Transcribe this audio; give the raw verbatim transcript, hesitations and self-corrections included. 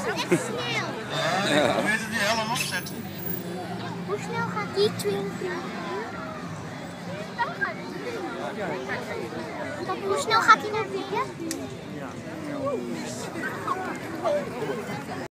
echt snel. Ja, dan moet je die helm opzetten. Hoe snel gaat die twintig? Hoe snel gaat hij naar binnen?